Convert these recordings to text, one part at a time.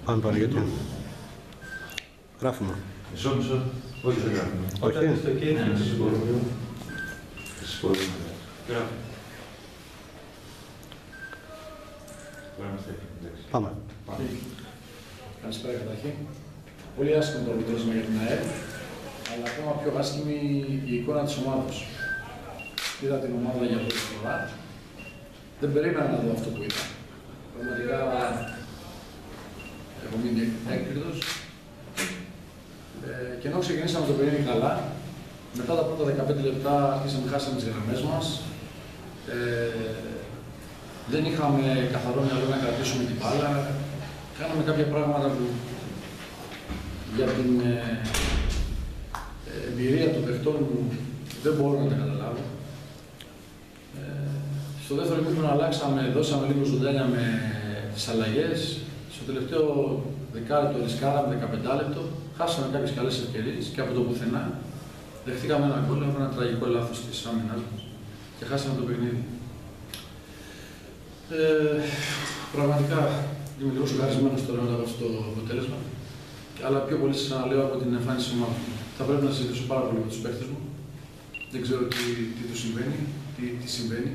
Πάμε Παναγιώτη. Γράφουμε. Μισό. Όχι, δεν γράφουμε. Όχι. Όταν είστε εκεί, να σας μπορούμε. Γράφουμε. Πάμε. Καλησπέρα καταρχήν. Πολύ άσχημο το αποτέλεσμα για την ΑΕΠ, αλλά ακόμα πιο άσχημη η εικόνα της ομάδας. Είδα την ομάδα για πρώτη φορά. Δεν περίμενα να δω αυτό που είδα. Πραγματικά έχω μείνει έκπληκτος. Και ενώ ξεκινήσαμε το παιχνίδι καλά, μετά τα πρώτα 15 λεπτά αρχίσαμε, χάσαμε τις γραμμές μας. Δεν είχαμε καθαρό μυαλό να κρατήσουμε την μπάλα. Κάναμε κάποια πράγματα που για την εμπειρία των παιχτών μου δεν μπορώ να τα καταλάβω. Στο δεύτερο ημίχρονο αλλάξαμε, δώσαμε λίγο ζωντάνια με τις αλλαγές. Στο τελευταίο δεκάλεπτο ρισκάραμε 15 λεπτό. Χάσαμε κάποιες καλές ευκαιρίες και από το πουθενά δεχτήκαμε ένα γκολ, ένα τραγικό λάθος της άμυνας μας και χάσαμε το παιχνίδι. Πραγματικά είμαι λίγο σοκαρισμένος τώρα μετά από αυτό το αποτέλεσμα, αλλά πιο πολύ σας αναλέω από την εμφάνιση της ομάδας μου. Θα πρέπει να συζητήσω πάρα πολύ με τους παίκτες μου. Δεν ξέρω τι τους συμβαίνει, τι συμβαίνει.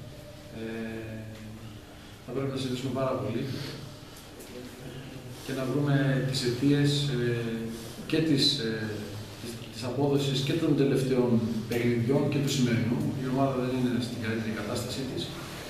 Θα πρέπει να συζητήσουμε πάρα πολύ και να βρούμε τις αιτίες και της απόδοσης και των τελευταίων παιχνιδιών και του σημερινού. Η ομάδα δεν είναι στην καλύτερη κατάστασή της.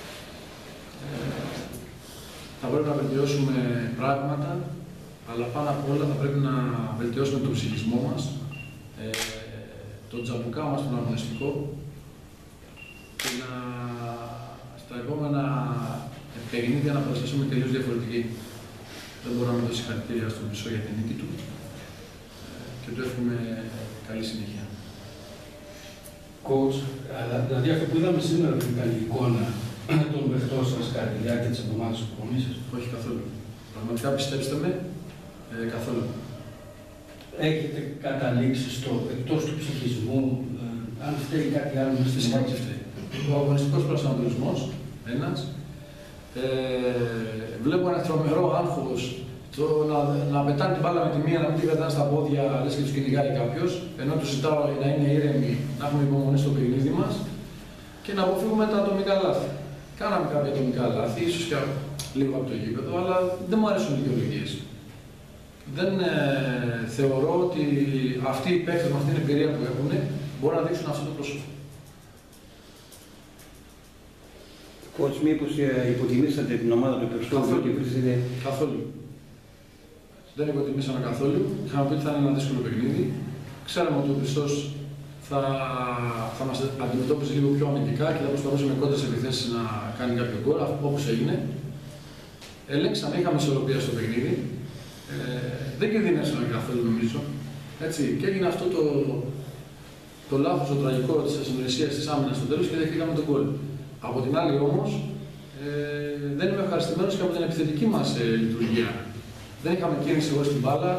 Θα πρέπει να βελτιώσουμε πράγματα, αλλά πάνω απ' όλα θα πρέπει να βελτιώσουμε τον ψυχισμό μας, τον τζαμπουκά μας, τον αγωνιστικό, και στα επόμενα παιχνίδια να προσθέσουμε τελείως διαφορετική. Δεν μπορώ να δώσω συγχαρητήρια στον Μισό για την νίκη του και του εύχομαι καλή συνέχεια. Coach, δηλαδή αυτό που είδαμε σήμερα δεν ήταν η εικόνα των παιχτών σας κατά τη διάρκεια της εβδομάδας που προμήθειας? Όχι καθόλου. Πραγματικά πιστέψτε με, καθόλου. Έχετε καταλήξει στο εκτός του ψυχισμού, αν φταίει κάτι άλλο με στην ομάδα? Φταίει. Ο αγωνιστικός προσανατολισμός, ένας. Βλέπω ένα τρομερό άγχος να πετάνε την μπάλα με τη μία, να μην την κρατάνε στα πόδια, λες και τους κυνηγάει κάποιος, ενώ τους ζητάω να είναι ήρεμοι, να έχουμε υπομονή στο παιχνίδι μας και να αποφύγουμε τα ατομικά λάθη. Κάναμε κάποια ατομικά λάθη, ίσως και λίγο από το γήπεδο, αλλά δεν μου αρέσουν οι δικαιολογίες. Δεν θεωρώ ότι αυτοί οι παίκτες με αυτή την εμπειρία που έχουν μπορούν να δείξουν αυτό το πρόσωπο. Coach, μήπως υποτιμήσατε την ομάδα του Περιστόβου και βρίσκεται? Καθόλου. Δεν υποτιμήσαμε καθόλου. Είχαμε πει ότι θα είναι ένα δύσκολο παιχνίδι. Ξέραμε ότι ο Χριστός θα μας αντιμετώπιζε λίγο πιο αμυντικά και θα προσπαθούσε με κόντρες επιθέσεις να κάνει κάποιο γκολ, όπως έγινε. Ελέγξαμε, είχαμε ισορροπία στο παιχνίδι. Δεν κινδυνεύσαμε καθόλου νομίζω. Έτσι. Και έγινε αυτό το λάθος, το τραγικό της ασυνεργασίας της άμυνας στο τέλος και δεχτήκαμε τον γκολ. Από την άλλη όμως, δεν είμαι ευχαριστημένος και από την επιθετική μας λειτουργία. Δεν είχαμε κίνηση εγώ στην μπάλα,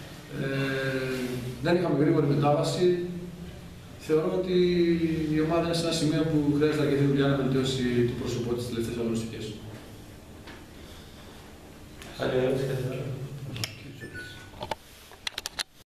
δεν είχαμε γρήγορη μετάβαση. Θεωρώ ότι η ομάδα είναι σε ένα σημείο που χρειάζεται αρκετή δουλειά να βελτιώσει το πρόσωπό της τις τελευταίες αγωνιστικές. Άλλη ερώτηση,